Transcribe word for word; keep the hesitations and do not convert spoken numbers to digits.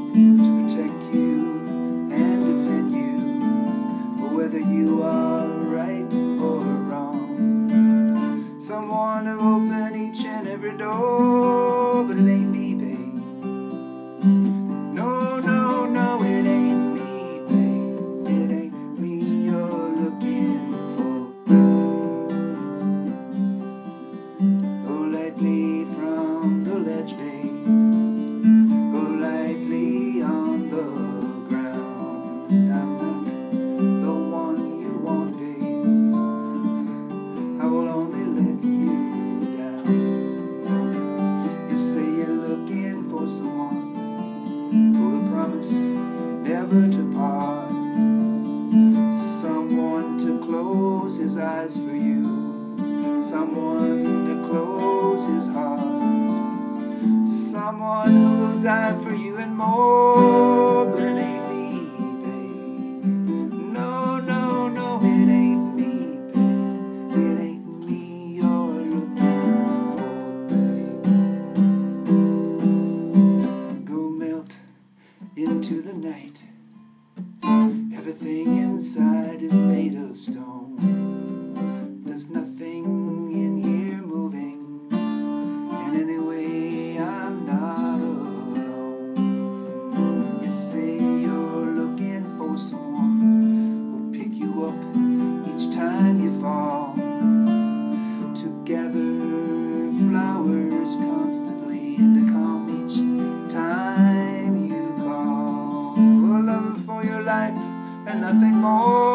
to protect you and defend you, or whether you are right or wrong. Someone to open each and every door, but it ain't me, babe. No, no, no, it ain't me, babe. It ain't me you're looking for, babe. Go lightly from the ledge, babe. Go lightly on the ground. I'm not the one you want, babe. I will only let you down. You say you're looking for someone who will promise never to part, someone to close his eyes for you, someone to close his heart, someone who will die for you and more. But it ain't me, babe. No, no, no, it ain't me, babe. It ain't me you're looking for, babe. Go melt into the night. Everything inside is made of stone. There's nothing in here moving, and anyway I'm not alone. You say you're looking for someone who'll pick you up each time you fall, to gather flowers constantly and to calm each time you call. A love for your life and nothing more.